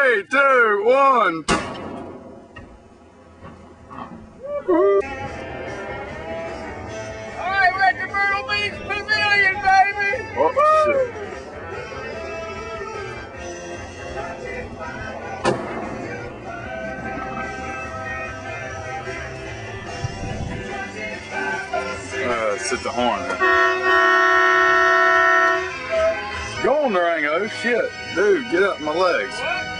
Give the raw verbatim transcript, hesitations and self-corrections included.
Three, two, one. Alright, we're at the Myrtle Beach Pavilion, baby! Oh, shit. Uh, sit the horn. Go on, Durango. Shit. Dude, get up my legs. What?